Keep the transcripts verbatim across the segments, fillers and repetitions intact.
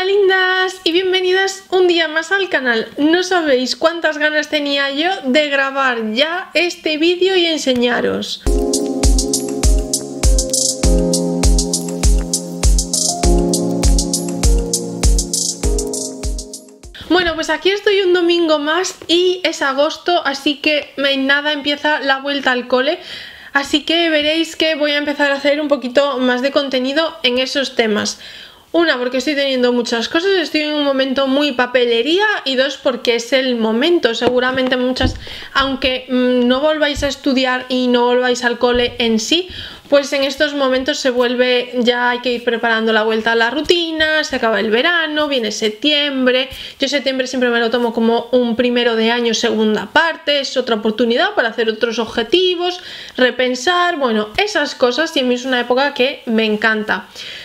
Hola lindas y bienvenidas un día más al canal. No sabéis cuántas ganas tenía yo de grabar ya este vídeo y enseñaros. Bueno, pues aquí estoy un domingo más y es agosto, así que en nada empieza la vuelta al cole. Así que veréis que voy a empezar a hacer un poquito más de contenido en esos temas. Una, porque estoy teniendo muchas cosas, estoy en un momento muy papelería, y dos, porque es el momento. Seguramente muchas, aunque mmm, no volváis a estudiar y no volváis al cole en sí, pues en estos momentos se vuelve, ya hay que ir preparando la vuelta a la rutina, se acaba el verano, viene septiembre. Yo septiembre siempre me lo tomo como un primero de año, segunda parte, es otra oportunidad para hacer otros objetivos, repensar, bueno, esas cosas, y a mí es una época que me encanta.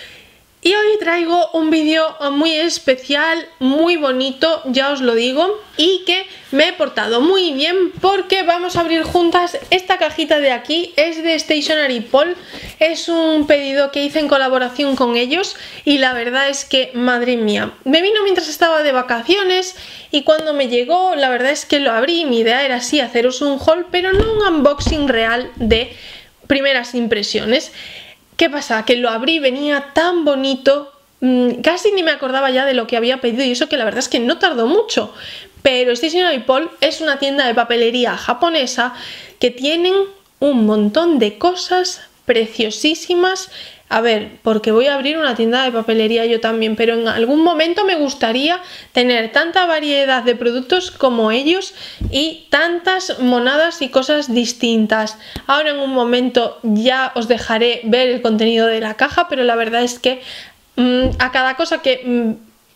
Y hoy traigo un vídeo muy especial, muy bonito, ya os lo digo, y que me he portado muy bien porque vamos a abrir juntas esta cajita de aquí. Es de Stationery Pole, es un pedido que hice en colaboración con ellos y la verdad es que, madre mía, me vino mientras estaba de vacaciones y cuando me llegó, la verdad es que lo abrí. Mi idea era así, haceros un haul, pero no un unboxing real de primeras impresiones. ¿Qué pasa? Que lo abrí, venía tan bonito, mmm, casi ni me acordaba ya de lo que había pedido, y eso que la verdad es que no tardó mucho. Pero Stationery Pole es una tienda de papelería japonesa que tienen un montón de cosas preciosísimas. A ver, porque voy a abrir una tienda de papelería yo también, pero en algún momento me gustaría tener tanta variedad de productos como ellos y tantas monadas y cosas distintas. Ahora en un momento ya os dejaré ver el contenido de la caja, pero la verdad es que mmm, a cada cosa que mmm,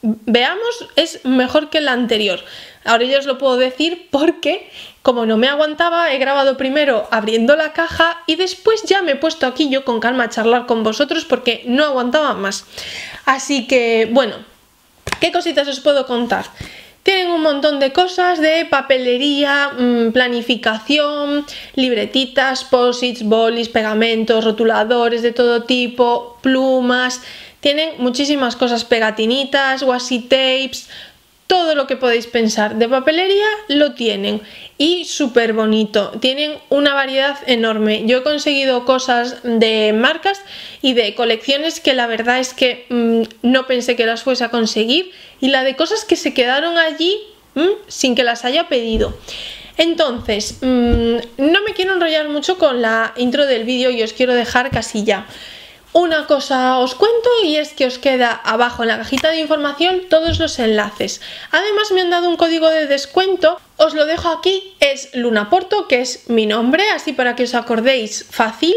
veamos es mejor que la anterior. Ahora ya os lo puedo decir porque, como no me aguantaba, he grabado primero abriendo la caja y después ya me he puesto aquí yo con calma a charlar con vosotros porque no aguantaba más. Así que, bueno, ¿qué cositas os puedo contar? Tienen un montón de cosas de papelería, planificación, libretitas, post-its, bolis, pegamentos, rotuladores de todo tipo, plumas. Tienen muchísimas cosas, pegatinitas, washi tapes. Todo lo que podéis pensar de papelería lo tienen, y súper bonito. Tienen una variedad enorme. Yo he conseguido cosas de marcas y de colecciones que la verdad es que mmm, no pensé que las fuese a conseguir, y la de cosas que se quedaron allí mmm, sin que las haya pedido. Entonces, mmm, no me quiero enrollar mucho con la intro del vídeo y os quiero dejar casi ya. Una cosa os cuento, y es que os queda abajo en la cajita de información todos los enlaces. Además me han dado un código de descuento, os lo dejo aquí, es Lunaporto, que es mi nombre, así para que os acordéis fácil,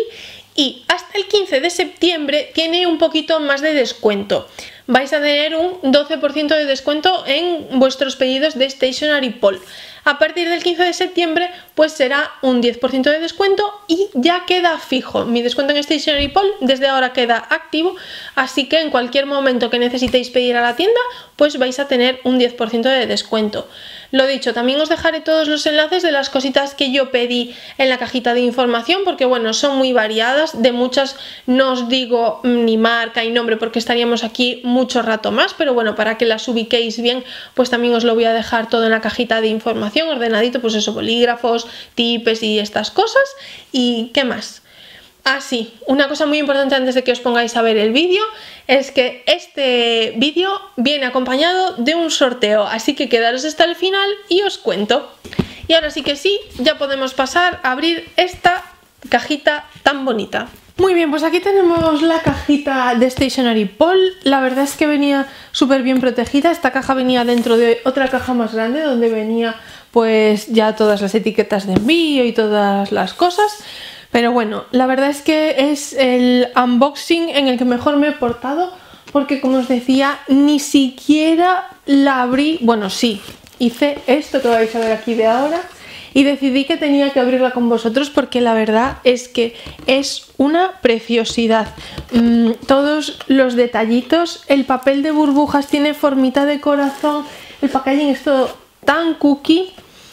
y hasta el quince de septiembre tiene un poquito más de descuento. Vais a tener un doce por ciento de descuento en vuestros pedidos de Stationery Pole. A partir del quince de septiembre pues será un diez por ciento de descuento y ya queda fijo. Mi descuento en Stationery Pole desde ahora queda activo, así que en cualquier momento que necesitéis pedir a la tienda pues vais a tener un diez por ciento de descuento. Lo dicho, también os dejaré todos los enlaces de las cositas que yo pedí en la cajita de información, porque bueno, son muy variadas. De muchas no os digo ni marca ni nombre porque estaríamos aquí mucho rato más, pero bueno, para que las ubiquéis bien pues también os lo voy a dejar todo en la cajita de información ordenadito, pues eso, bolígrafos, tipes y estas cosas. ¿Y qué más? Ah, sí, una cosa muy importante antes de que os pongáis a ver el vídeo es que este vídeo viene acompañado de un sorteo, así que quedaros hasta el final y os cuento. Y ahora sí que sí, ya podemos pasar a abrir esta cajita tan bonita. Muy bien, pues aquí tenemos la cajita de Stationery Pole. La verdad es que venía súper bien protegida. Esta caja venía dentro de otra caja más grande donde venía pues ya todas las etiquetas de envío y todas las cosas. Pero bueno, la verdad es que es el unboxing en el que mejor me he portado porque, como os decía, ni siquiera la abrí. Bueno, sí, hice esto que vais a ver aquí de ahora y decidí que tenía que abrirla con vosotros porque la verdad es que es una preciosidad. Mm, todos los detallitos, el papel de burbujas tiene formita de corazón, el packaging es todo tan cookie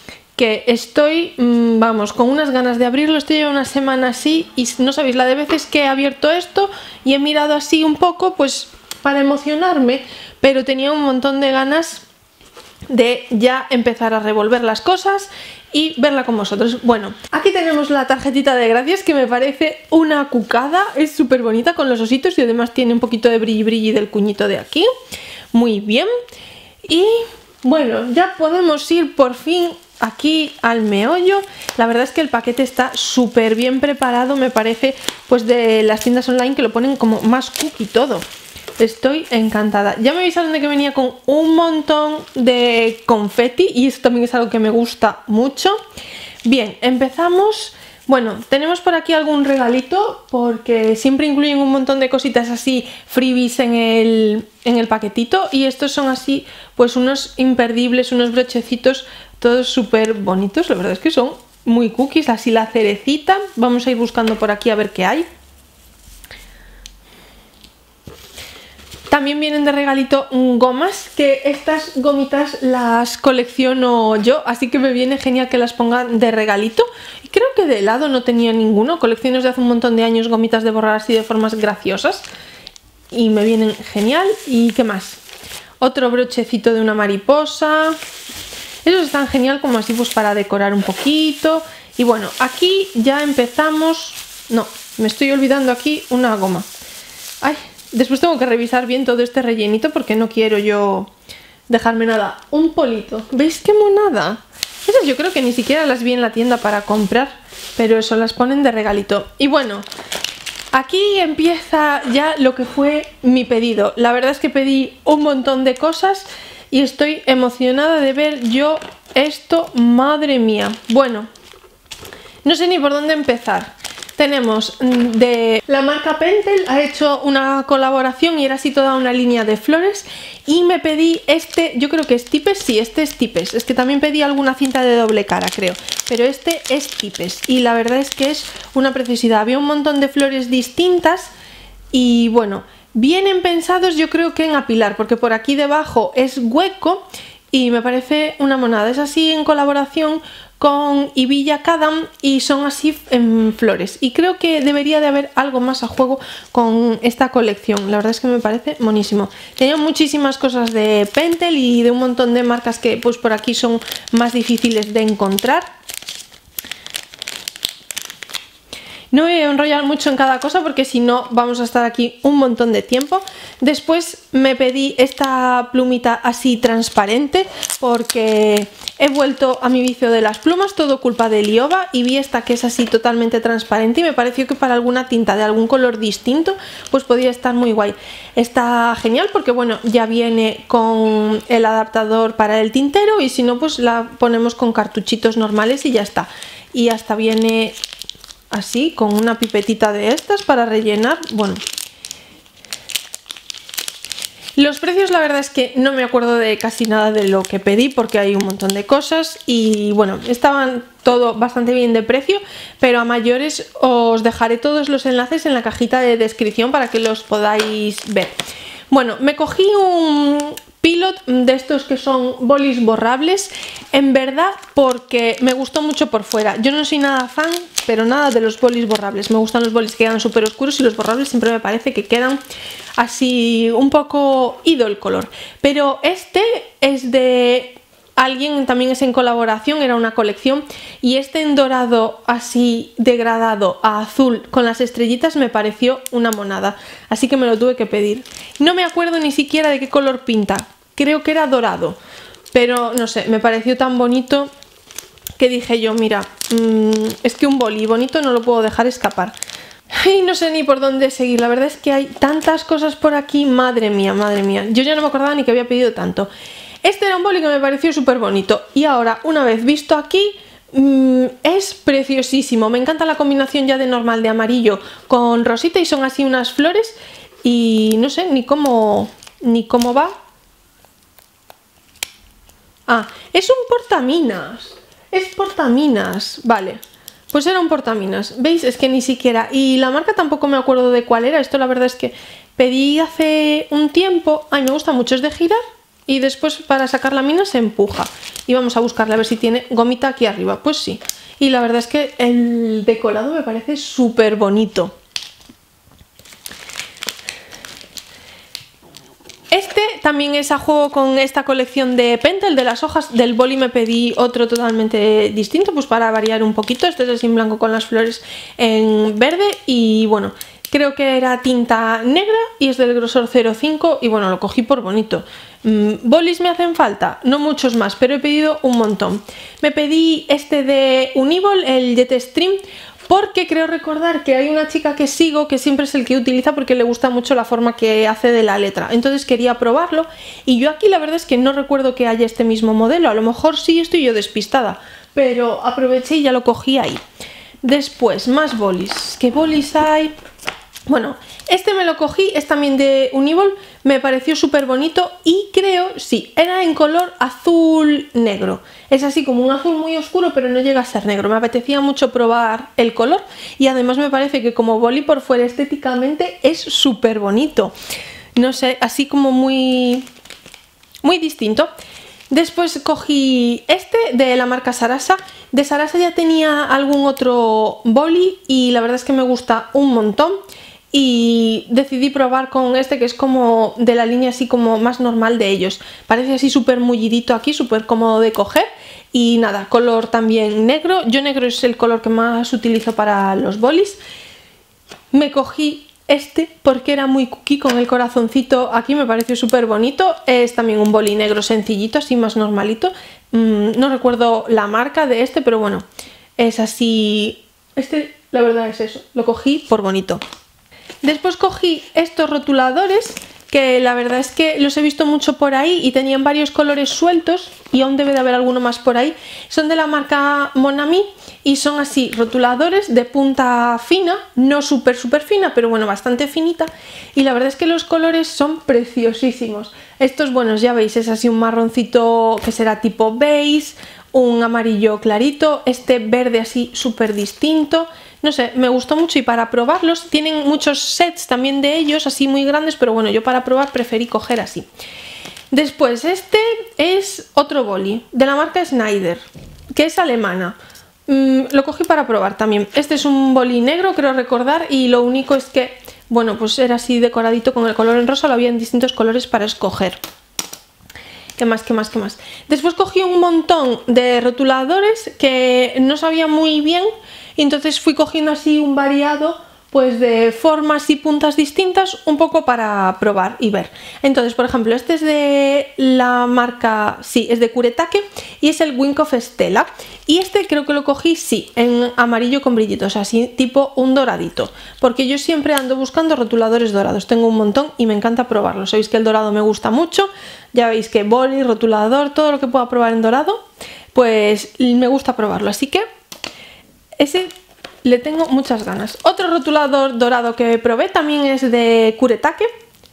que estoy, vamos, con unas ganas de abrirlo. Estoy ya una semana así y no sabéis la de veces que he abierto esto y he mirado así un poco, pues para emocionarme, pero tenía un montón de ganas de ya empezar a revolver las cosas y verla con vosotros. Bueno, aquí tenemos la tarjetita de gracias, que me parece una cucada, es súper bonita con los ositos y además tiene un poquito de brilli brilli del cuñito de aquí. Muy bien. Y bueno, ya podemos ir por fin aquí al meollo. La verdad es que el paquete está súper bien preparado, me parece, pues de las tiendas online que lo ponen como más cookie todo. Estoy encantada. Ya me avisaron de que venía con un montón de confeti y eso también es algo que me gusta mucho. Bien, empezamos. Bueno, tenemos por aquí algún regalito porque siempre incluyen un montón de cositas así freebies en el, en el paquetito, y estos son así pues unos imperdibles, unos brochecitos todos súper bonitos. La verdad es que son muy cookies, así la cerecita. Vamos a ir buscando por aquí a ver qué hay. También vienen de regalito gomas, que estas gomitas las colecciono yo, así que me viene genial que las pongan de regalito. Y creo que de helado no tenía ninguno, colecciones de hace un montón de años, gomitas de borrar así de formas graciosas. Y me vienen genial. ¿Y qué más? Otro brochecito de una mariposa. Esos están genial como así pues para decorar un poquito. Y bueno, aquí ya empezamos... No, me estoy olvidando aquí una goma. ¡Ay! Después tengo que revisar bien todo este rellenito porque no quiero yo dejarme nada. Un polito. ¿Veis qué monada? Esas yo creo que ni siquiera las vi en la tienda para comprar, pero eso, las ponen de regalito. Y bueno, aquí empieza ya lo que fue mi pedido. La verdad es que pedí un montón de cosas y estoy emocionada de ver yo esto. Madre mía. Bueno, no sé ni por dónde empezar. Tenemos de la marca Pentel, ha hecho una colaboración y era así toda una línea de flores. Y me pedí este, yo creo que es Tipes, sí, este es Tipes. Es que también pedí alguna cinta de doble cara, creo. Pero este es Tipes y la verdad es que es una preciosidad. Había un montón de flores distintas y bueno, vienen pensados yo creo que en apilar, porque por aquí debajo es hueco y me parece una monada. Es así en colaboración con Ibilla Kadam y son así en flores, y creo que debería de haber algo más a juego con esta colección. La verdad es que me parece monísimo. Tenía muchísimas cosas de Pentel y de un montón de marcas que pues por aquí son más difíciles de encontrar. No voy a enrollar mucho en cada cosa porque si no vamos a estar aquí un montón de tiempo. Después me pedí esta plumita así transparente porque he vuelto a mi vicio de las plumas, todo culpa de Lioba, y vi esta que es así totalmente transparente y me pareció que para alguna tinta de algún color distinto pues podría estar muy guay. Está genial porque bueno, ya viene con el adaptador para el tintero y si no pues la ponemos con cartuchitos normales y ya está. Y hasta viene así con una pipetita de estas para rellenar. Bueno, los precios la verdad es que no me acuerdo de casi nada de lo que pedí porque hay un montón de cosas y bueno, estaban todo bastante bien de precio, pero a mayores os dejaré todos los enlaces en la cajita de descripción para que los podáis ver. Bueno, me cogí un Pilot de estos que son bolis borrables, en verdad porque me gustó mucho por fuera. Yo no soy nada fan, pero nada de los bolis borrables. Me gustan los bolis que quedan súper oscuros y los borrables siempre me parece que quedan así un poco ido el color. Pero este es de alguien, también es en colaboración, era una colección, y este en dorado así degradado a azul con las estrellitas me pareció una monada, así que me lo tuve que pedir. No me acuerdo ni siquiera de qué color pinta, creo que era dorado, pero no sé, me pareció tan bonito que dije yo, mira, mmm, es que un boli bonito no lo puedo dejar escapar. Y no sé ni por dónde seguir, la verdad es que hay tantas cosas por aquí, madre mía, madre mía, yo ya no me acordaba ni que había pedido tanto. Este era un boli que me pareció súper bonito y ahora, una vez visto aquí, mmm, es preciosísimo. Me encanta la combinación ya de normal de amarillo con rosita y son así unas flores y no sé ni cómo, ni cómo va. Ah, es un portaminas, es portaminas, vale. Pues era un portaminas, ¿veis? Es que ni siquiera, y la marca tampoco me acuerdo de cuál era. Esto la verdad es que pedí hace un tiempo. Ay, me gusta mucho, es de girar y después para sacar la mina se empuja. Y vamos a buscarle a ver si tiene gomita aquí arriba. Pues sí, y la verdad es que el decorado me parece súper bonito. También es a juego con esta colección de Pentel, de las hojas. Del boli me pedí otro totalmente distinto, pues para variar un poquito. Este es así en blanco con las flores en verde y bueno, creo que era tinta negra y es del grosor cero coma cinco y bueno, lo cogí por bonito. Mm, ¿bolis me hacen falta? No muchos más, pero he pedido un montón. Me pedí este de Uniball, el Jetstream, porque creo recordar que hay una chica que sigo que siempre es el que utiliza porque le gusta mucho la forma que hace de la letra. Entonces quería probarlo y yo aquí la verdad es que no recuerdo que haya este mismo modelo. A lo mejor sí, estoy yo despistada, pero aproveché y ya lo cogí ahí. Después, más bolis. ¿Qué bolis hay? Bueno, este me lo cogí, es también de Uniball, me pareció súper bonito y creo, sí, era en color azul negro. Es así como un azul muy oscuro, pero no llega a ser negro. Me apetecía mucho probar el color y además me parece que como boli por fuera estéticamente es súper bonito. No sé, así como muy, muy distinto. Después cogí este de la marca Sarasa. De Sarasa ya tenía algún otro boli y la verdad es que me gusta un montón. Y decidí probar con este que es como de la línea así como más normal de ellos. Parece así súper mullidito aquí, súper cómodo de coger. Y nada, color también negro. Yo negro es el color que más utilizo para los bolis. Me cogí este porque era muy cookie con el corazoncito aquí, me pareció súper bonito. Es también un boli negro sencillito, así más normalito. Mm, no recuerdo la marca de este, pero bueno, es así. Este, la verdad es eso, lo cogí por bonito. Después cogí estos rotuladores que la verdad es que los he visto mucho por ahí y tenían varios colores sueltos y aún debe de haber alguno más por ahí. Son de la marca Mon Ami y son así rotuladores de punta fina, no súper súper fina, pero bueno, bastante finita, y la verdad es que los colores son preciosísimos. Estos, bueno, ya veis, es así un marroncito que será tipo beige, un amarillo clarito, este verde así súper distinto. No sé, me gustó mucho y para probarlos tienen muchos sets también de ellos, así muy grandes, pero bueno, yo para probar preferí coger así. Después este es otro boli de la marca Schneider, que es alemana. Mm, lo cogí para probar también. Este es un boli negro, creo recordar, y lo único es que, bueno, pues era así decoradito con el color en rosa, lo había en distintos colores para escoger. ¿Qué más, qué más, qué más? Después cogí un montón de rotuladores que no sabía muy bien y entonces fui cogiendo así un variado pues de formas y puntas distintas un poco para probar y ver. Entonces, por ejemplo, este es de la marca, sí, es de Kuretake y es el Wink of Stella. Y este creo que lo cogí, sí, en amarillo con brillitos, así tipo un doradito. Porque yo siempre ando buscando rotuladores dorados, tengo un montón y me encanta probarlos. Sabéis que el dorado me gusta mucho, ya veis que boli, rotulador, todo lo que pueda probar en dorado, pues me gusta probarlo. Así que ese le tengo muchas ganas. Otro rotulador dorado que probé también es de Kuretake.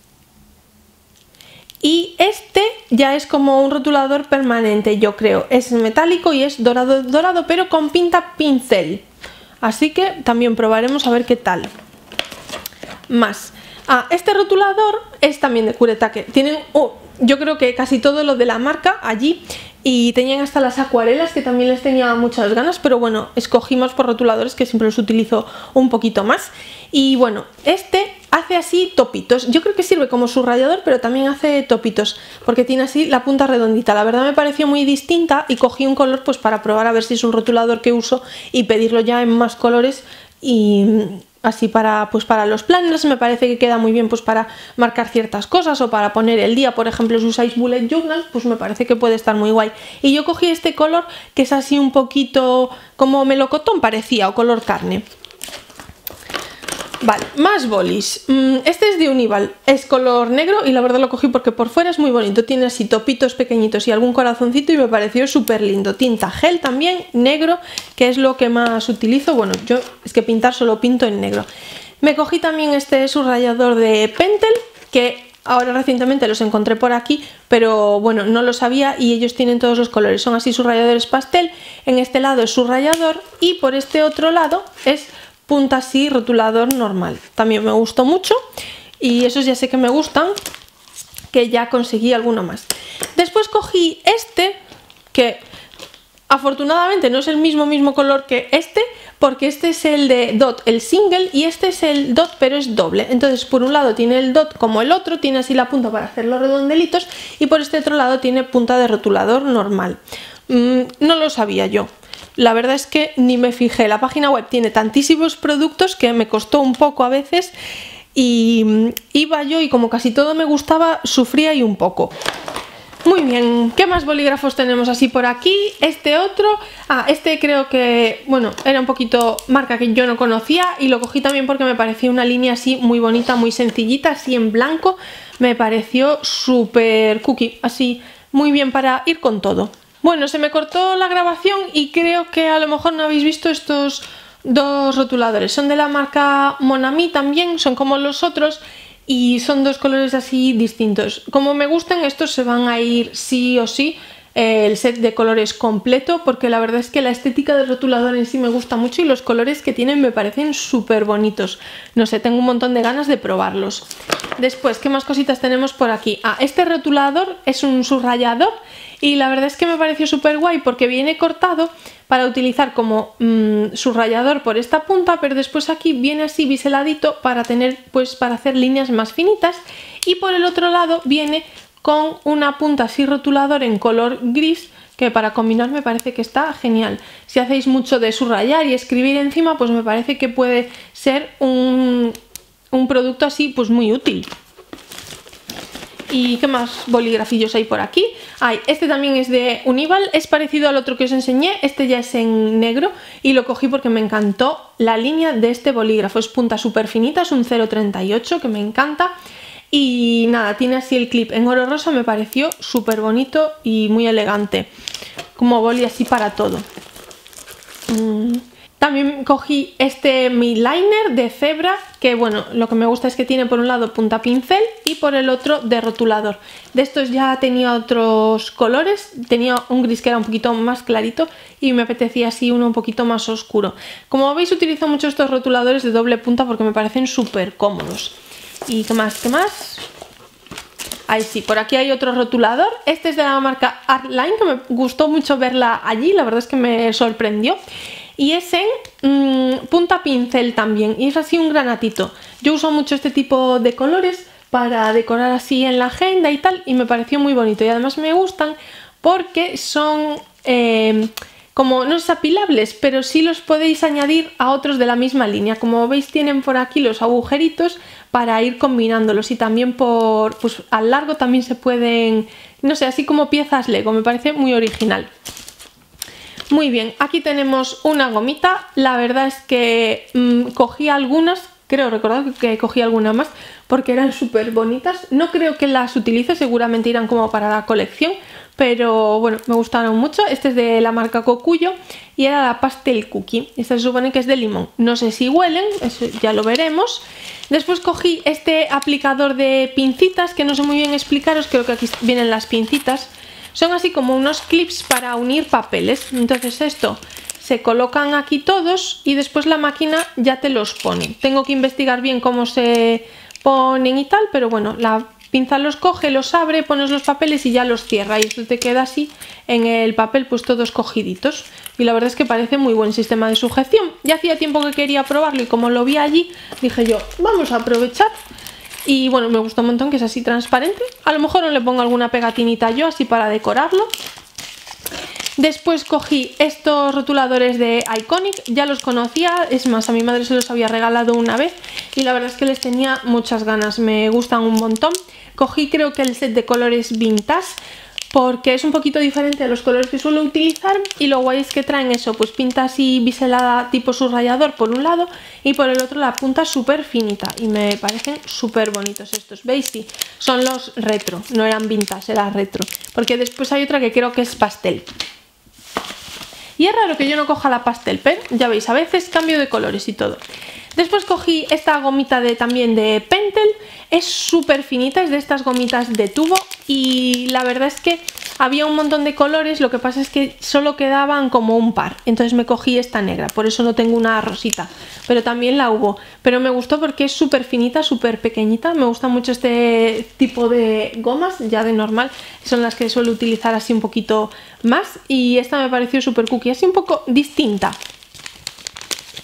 Y este ya es como un rotulador permanente, yo creo. Es metálico y es dorado, dorado, pero con pinta pincel. Así que también probaremos a ver qué tal. Más. Ah, este rotulador es también de Kuretake. Tienen, oh, yo creo que casi todo lo de la marca allí. Y tenían hasta las acuarelas, que también les tenía muchas ganas, pero bueno, escogimos por rotuladores que siempre los utilizo un poquito más. Y bueno, este hace así topitos. Yo creo que sirve como subrayador, pero también hace topitos, porque tiene así la punta redondita. La verdad me pareció muy distinta y cogí un color pues para probar a ver si es un rotulador que uso y pedirlo ya en más colores. Y así para, pues para los planners me parece que queda muy bien pues para marcar ciertas cosas o para poner el día. Por ejemplo, si usáis bullet journal, pues me parece que puede estar muy guay. Y yo cogí este color que es así un poquito como melocotón parecía, o color carne. Vale, más bolis. Este es de Uniball, es color negro y la verdad lo cogí porque por fuera es muy bonito. Tiene así topitos pequeñitos y algún corazoncito y me pareció súper lindo. Tinta gel también, negro, que es lo que más utilizo. Bueno, yo es que pintar solo pinto en negro. Me cogí también este subrayador de Pentel, que ahora recientemente los encontré por aquí, pero bueno, no lo sabía y ellos tienen todos los colores. Son así subrayadores pastel. En este lado es subrayador y por este otro lado es punta así, rotulador normal. También me gustó mucho y esos ya sé que me gustan, que ya conseguí alguno más. Después cogí este, que afortunadamente no es el mismo mismo color que este, porque este es el de dot, el single, y este es el dot pero es doble. Entonces por un lado tiene el dot como el otro, tiene así la punta para hacer los redondelitos, y por este otro lado tiene punta de rotulador normal. Mm, no lo sabía yo. La verdad es que ni me fijé. La página web tiene tantísimos productos que me costó un poco a veces, y iba yo y como casi todo me gustaba, sufría y un poco. Muy bien, ¿qué más bolígrafos tenemos así por aquí? Este otro, ah, este creo que, bueno, era un poquito marca que yo no conocía, y lo cogí también porque me pareció una línea así muy bonita, muy sencillita, así en blanco. Me pareció súper cookie, así muy bien para ir con todo. Bueno, se me cortó la grabación y creo que a lo mejor no habéis visto estos dos rotuladores. Son de la marca Monami también, son como los otros, y son dos colores así distintos. Como me gustan, estos se van a ir sí o sí, eh, el set de colores completo, porque la verdad es que la estética del rotulador en sí me gusta mucho y los colores que tienen me parecen súper bonitos. No sé, tengo un montón de ganas de probarlos. Después, ¿qué más cositas tenemos por aquí? Ah, este rotulador es un subrayador y la verdad es que me pareció súper guay porque viene cortado para utilizar como mmm, subrayador por esta punta, pero después aquí viene así biseladito para tener, pues para hacer líneas más finitas, y por el otro lado viene con una punta así rotulador en color gris, que para combinar me parece que está genial. Si hacéis mucho de subrayar y escribir encima, pues me parece que puede ser un, un producto así pues muy útil. ¿Y qué más bolígrafillos hay por aquí? Ay, este también es de Unival, es parecido al otro que os enseñé, este ya es en negro y lo cogí porque me encantó la línea de este bolígrafo. Es punta súper finita, es un cero treinta y ocho que me encanta, y nada, tiene así el clip en oro rosa, me pareció súper bonito y muy elegante, como boli así para todo. Mm. También cogí este Mi Liner de Zebra, que bueno, lo que me gusta es que tiene por un lado punta pincel y por el otro de rotulador. De estos ya tenía otros colores, tenía un gris que era un poquito más clarito y me apetecía así uno un poquito más oscuro. Como veis, utilizo mucho estos rotuladores de doble punta porque me parecen súper cómodos. ¿Y qué más? ¿Qué más? Ahí sí, por aquí hay otro rotulador. Este es de la marca Artline, que me gustó mucho verla allí, la verdad es que me sorprendió. Y es en mmm, punta pincel también, y es así un granatito. Yo uso mucho este tipo de colores para decorar así en la agenda y tal, y me pareció muy bonito. Y además me gustan porque son eh, como no es apilables, pero sí los podéis añadir a otros de la misma línea. Como veis, tienen por aquí los agujeritos para ir combinándolos, y también por pues al largo también se pueden, no sé, así como piezas Lego. Me parece muy original. Muy bien, aquí tenemos una gomita. La verdad es que mmm, cogí algunas, creo recordar que cogí alguna más porque eran súper bonitas. No creo que las utilice, seguramente irán como para la colección, pero bueno, me gustaron mucho. Este es de la marca Cocuyo y era la Pastel Cookie. Esta se supone que es de limón, no sé si huelen, eso ya lo veremos. Después cogí este aplicador de pincitas que no sé muy bien explicaros, creo que aquí vienen las pincitas. Son así como unos clips para unir papeles. Entonces esto se colocan aquí todos y después la máquina ya te los pone. Tengo que investigar bien cómo se ponen y tal, pero bueno, la pinza los coge, los abre, pones los papeles y ya los cierra. Y esto te queda así en el papel pues todos cogiditos. Y la verdad es que parece muy buen sistema de sujeción. Ya hacía tiempo que quería probarlo y como lo vi allí, dije yo, vamos a aprovechar. Y bueno, me gusta un montón que es así transparente. A lo mejor no le pongo alguna pegatinita yo así para decorarlo. Después cogí estos rotuladores de Iconic, ya los conocía, es más, a mi madre se los había regalado una vez y la verdad es que les tenía muchas ganas, me gustan un montón. Cogí creo que el set de colores Vintage, porque es un poquito diferente a los colores que suelo utilizar, y lo guay es que traen eso, pues pinta así biselada tipo subrayador por un lado y por el otro la punta súper finita, y me parecen súper bonitos estos. ¿Veis? Sí, son los retro, no eran vintage, era retro, porque después hay otra que creo que es pastel. Y es raro que yo no coja la pastel, pero ya veis, a veces cambio de colores y todo. Después cogí esta gomita de, también de Pentel, es súper finita, es de estas gomitas de tubo y la verdad es que había un montón de colores, lo que pasa es que solo quedaban como un par, entonces me cogí esta negra, por eso no tengo una rosita, pero también la hubo, pero me gustó porque es súper finita, súper pequeñita, me gusta mucho este tipo de gomas, ya de normal, son las que suelo utilizar así un poquito más, y esta me pareció súper cookie, así un poco distinta.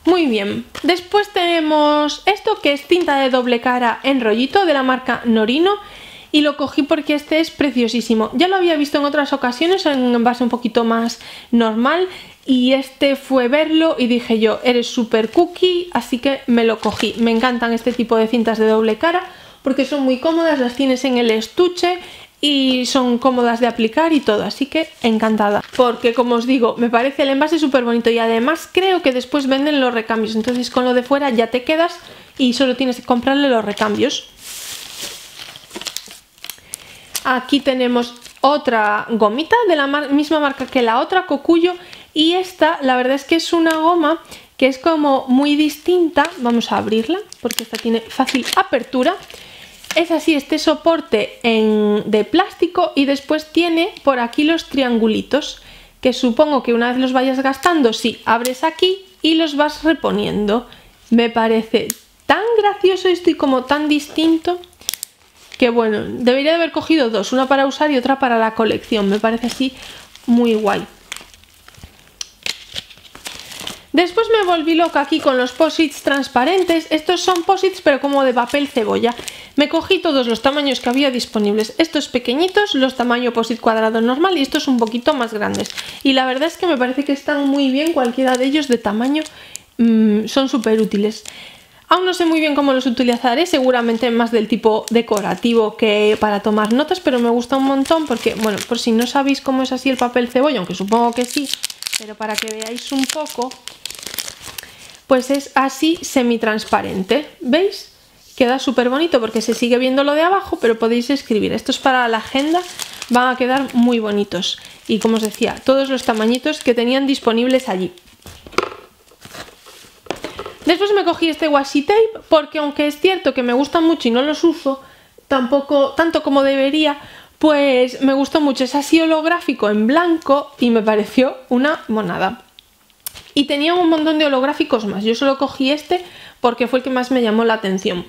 Muy bien, después tenemos esto que es cinta de doble cara en rollito de la marca Norino y lo cogí porque este es preciosísimo. Ya lo había visto en otras ocasiones en envase un poquito más normal y este fue verlo y dije yo, eres súper cookie, así que me lo cogí. Me encantan este tipo de cintas de doble cara porque son muy cómodas, las tienes en el estuche y son cómodas de aplicar y todo, así que encantada. Porque como os digo, me parece el envase súper bonito y además creo que después venden los recambios, entonces con lo de fuera ya te quedas y solo tienes que comprarle los recambios. Aquí tenemos otra gomita de la mar- misma marca que la otra, Cocuyo, y esta la verdad es que es una goma que es como muy distinta. Vamos a abrirla porque esta tiene fácil apertura. Es así, este soporte en, de plástico y después tiene por aquí los triangulitos que supongo que una vez los vayas gastando, sí, abres aquí y los vas reponiendo. Me parece tan gracioso esto y como tan distinto que bueno, debería de haber cogido dos, una para usar y otra para la colección. Me parece así muy guay. Después me volví loca aquí con los posits transparentes. Estos son posits pero como de papel cebolla. Me cogí todos los tamaños que había disponibles. Estos pequeñitos, los tamaño posit cuadrado normal y estos un poquito más grandes. Y la verdad es que me parece que están muy bien, cualquiera de ellos de tamaño mmm, son súper útiles. Aún no sé muy bien cómo los utilizaré, seguramente más del tipo decorativo que para tomar notas, pero me gusta un montón porque, bueno, por si no sabéis cómo es así el papel cebolla, aunque supongo que sí, pero para que veáis un poco, pues es así semitransparente, ¿veis? Queda súper bonito porque se sigue viendo lo de abajo, pero podéis escribir. Esto es para la agenda, van a quedar muy bonitos. Y como os decía, todos los tamañitos que tenían disponibles allí. Después me cogí este washi tape porque aunque es cierto que me gusta mucho y no los uso tampoco tanto como debería, pues me gustó mucho. Es así holográfico en blanco y me pareció una monada. Y tenía un montón de holográficos más. Yo solo cogí este porque fue el que más me llamó la atención.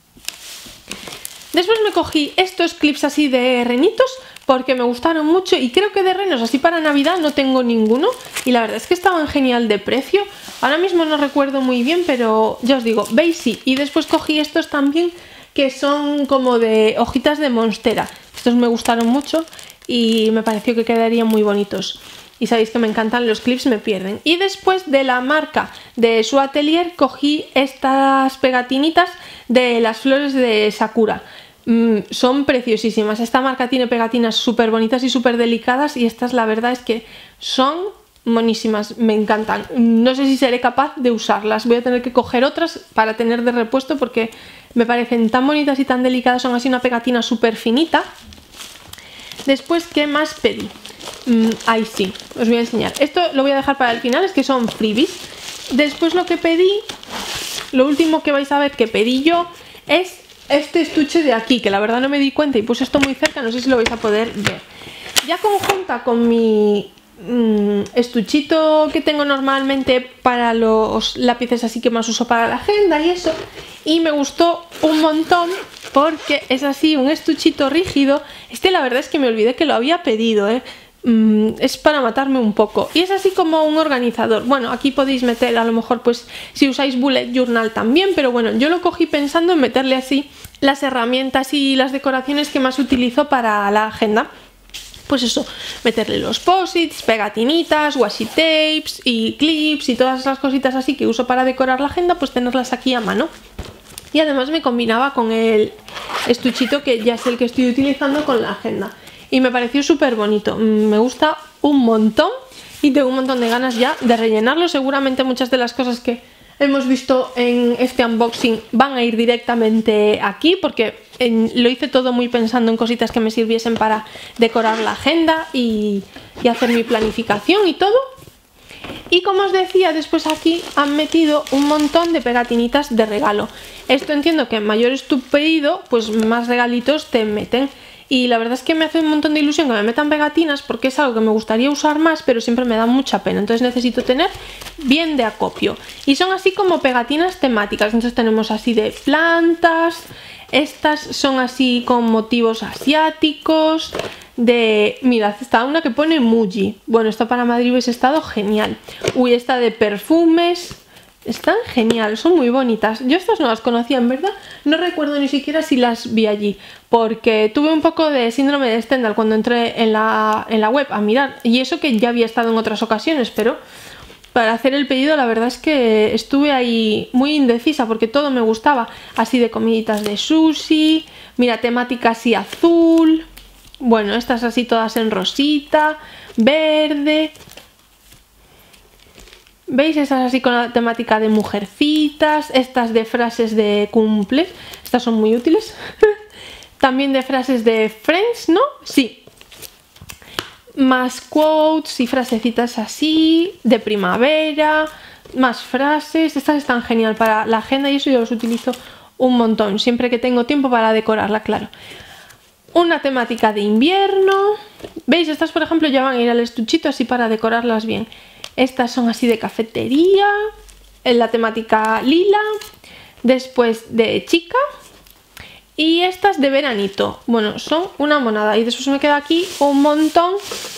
Después me cogí estos clips así de renitos porque me gustaron mucho y creo que de renos así para Navidad no tengo ninguno y la verdad es que estaban genial de precio. Ahora mismo no recuerdo muy bien, pero ya os digo, veis sí. Y después cogí estos también que son como de hojitas de monstera. Estos me gustaron mucho y me pareció que quedarían muy bonitos. Y sabéis que me encantan los clips, me pierden. Y después de la marca de su atelier cogí estas pegatinitas de las flores de Sakura. Mm, son preciosísimas. Esta marca tiene pegatinas súper bonitas y súper delicadas y estas la verdad es que son monísimas, me encantan. No sé si seré capaz de usarlas, voy a tener que coger otras para tener de repuesto porque me parecen tan bonitas y tan delicadas. Son así una pegatina súper finita. Después, ¿qué más pedí? Mm, ahí sí, os voy a enseñar. Esto lo voy a dejar para el final, es que son freebies. Después lo que pedí, lo último que vais a ver que pedí yo es este estuche de aquí, que la verdad no me di cuenta y puse esto muy cerca, no sé si lo vais a poder ver. Ya conjunta con mi mmm, estuchito que tengo normalmente para los lápices así que más uso para la agenda y eso, y me gustó un montón porque es así un estuchito rígido. Este la verdad es que me olvidé que lo había pedido, ¿eh? Mm, es para matarme un poco y es así como un organizador. Bueno, aquí podéis meter a lo mejor pues si usáis bullet journal también, pero bueno, yo lo cogí pensando en meterle así las herramientas y las decoraciones que más utilizo para la agenda. Pues eso, meterle los posits, pegatinitas, washi tapes y clips y todas esas cositas así que uso para decorar la agenda, pues tenerlas aquí a mano. Y además me combinaba con el estuchito que ya es el que estoy utilizando con la agenda. Y me pareció súper bonito, me gusta un montón y tengo un montón de ganas ya de rellenarlo. Seguramente muchas de las cosas que hemos visto en este unboxing van a ir directamente aquí porque en, lo hice todo muy pensando en cositas que me sirviesen para decorar la agenda y, y hacer mi planificación y todo. Y como os decía, después aquí han metido un montón de pegatinitas de regalo. Esto entiendo que en mayor es tu pedido, pues más regalitos te meten. Y la verdad es que me hace un montón de ilusión que me metan pegatinas porque es algo que me gustaría usar más, pero siempre me da mucha pena. Entonces necesito tener bien de acopio. Y son así como pegatinas temáticas. Entonces tenemos así de plantas. Estas son así con motivos asiáticos. De... Mirad, está una que pone Muji. Bueno, esto para Madrid hubiese estado genial. Uy, esta de perfumes. Están genial, son muy bonitas. Yo estas no las conocía, en verdad. No recuerdo ni siquiera si las vi allí, porque tuve un poco de síndrome de Stendhal cuando entré en la, en la web a mirar. Y eso que ya había estado en otras ocasiones, pero para hacer el pedido la verdad es que estuve ahí muy indecisa, porque todo me gustaba. Así de comiditas de sushi, mira, temática así azul. Bueno, estas así todas en rosita, verde. ¿Veis? Estas así con la temática de mujercitas, estas de frases de cumple, estas son muy útiles. También de frases de Friends, ¿no? Sí. Más quotes y frasecitas así, de primavera, más frases. Estas están genial para la agenda y eso yo los utilizo un montón, siempre que tengo tiempo para decorarla, claro. Una temática de invierno. ¿Veis? Estas, por ejemplo, ya van a ir al estuchito así para decorarlas bien. Estas son así de cafetería, en la temática lila, después de chica y estas de veranito. Bueno, son una monada y después me queda aquí un montón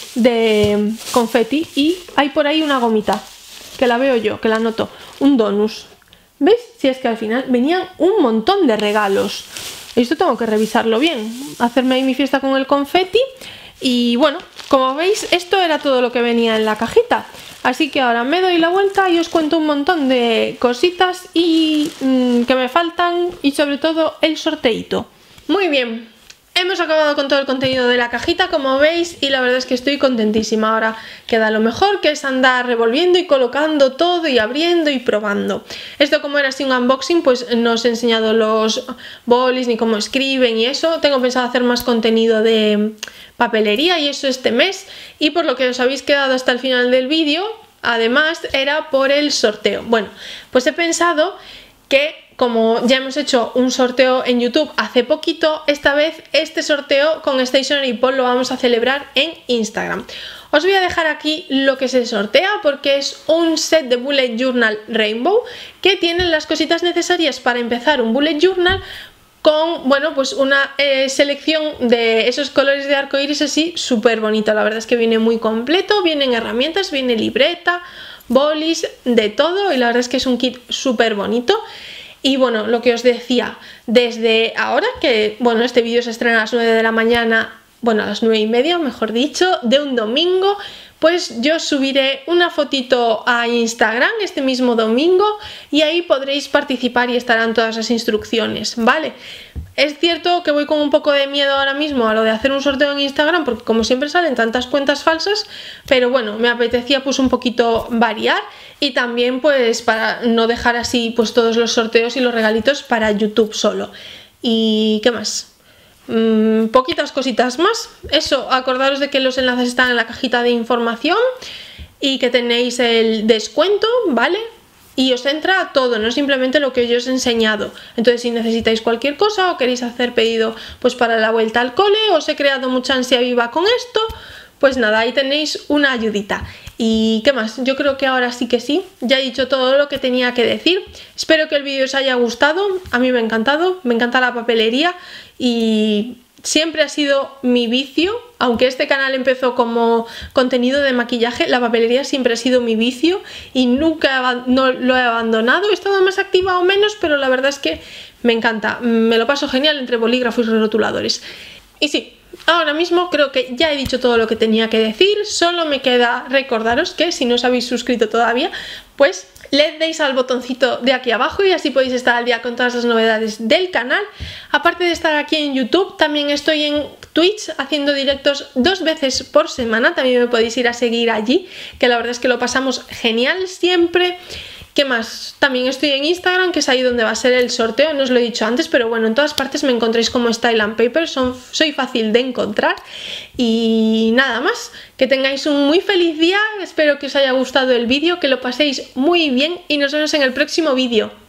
de confeti y hay por ahí una gomita, que la veo yo, que la noto, un donus. ¿Veis? Si es que al final venían un montón de regalos. Esto tengo que revisarlo bien, hacerme ahí mi fiesta con el confeti y bueno, como veis esto era todo lo que venía en la cajita. Así que ahora me doy la vuelta y os cuento un montón de cositas y mmm, que me faltan y sobre todo el sorteito. Muy bien, hemos acabado con todo el contenido de la cajita, como veis, y la verdad es que estoy contentísima. Ahora queda lo mejor, que es andar revolviendo y colocando todo y abriendo y probando. Esto, como era así un unboxing, pues no os he enseñado los bolis ni cómo escriben y eso. Tengo pensado hacer más contenido de papelería y eso este mes, y por lo que os habéis quedado hasta el final del vídeo, además era por el sorteo. Bueno, pues he pensado que como ya hemos hecho un sorteo en YouTube hace poquito, esta vez este sorteo con Stationery Pop lo vamos a celebrar en Instagram. Os voy a dejar aquí lo que se sortea porque es un set de Bullet Journal Rainbow que tienen las cositas necesarias para empezar un Bullet Journal, con, bueno, pues una eh, selección de esos colores de arcoíris así súper bonito. La verdad es que viene muy completo, vienen herramientas, viene libreta, bolis, de todo, y la verdad es que es un kit súper bonito. Y bueno, lo que os decía, desde ahora, que bueno, este vídeo se estrena a las nueve de la mañana, bueno, a las nueve y media, mejor dicho, de un domingo, pues yo subiré una fotito a Instagram este mismo domingo y ahí podréis participar y estarán todas las instrucciones, ¿vale? Es cierto que voy con un poco de miedo ahora mismo a lo de hacer un sorteo en Instagram porque como siempre salen tantas cuentas falsas, pero bueno, me apetecía pues un poquito variar y también pues para no dejar así pues todos los sorteos y los regalitos para YouTube solo. ¿Y qué más? Mm, poquitas cositas más. Eso, acordaros de que los enlaces están en la cajita de información y que tenéis el descuento, ¿vale? Y os entra todo, no simplemente lo que yo os he enseñado. Entonces, si necesitáis cualquier cosa o queréis hacer pedido pues para la vuelta al cole, os he creado mucha ansia viva con esto, pues nada, ahí tenéis una ayudita. ¿Y qué más? Yo creo que ahora sí que sí, ya he dicho todo lo que tenía que decir. Espero que el vídeo os haya gustado, a mí me ha encantado, me encanta la papelería y siempre ha sido mi vicio. Aunque este canal empezó como contenido de maquillaje, la papelería siempre ha sido mi vicio y nunca no lo he abandonado. He estado más activa o menos, pero la verdad es que me encanta, me lo paso genial entre bolígrafos y rotuladores. Y sí, ahora mismo creo que ya he dicho todo lo que tenía que decir, solo me queda recordaros que si no os habéis suscrito todavía, pues le deis al botoncito de aquí abajo y así podéis estar al día con todas las novedades del canal. Aparte de estar aquí en YouTube, también estoy en Twitch haciendo directos dos veces por semana, también me podéis ir a seguir allí, que la verdad es que lo pasamos genial siempre. ¿Qué más? También estoy en Instagram, que es ahí donde va a ser el sorteo, no os lo he dicho antes, pero bueno, en todas partes me encontréis como Style and Paper, son, soy fácil de encontrar. Y nada más, que tengáis un muy feliz día, espero que os haya gustado el vídeo, que lo paséis muy bien y nos vemos en el próximo vídeo.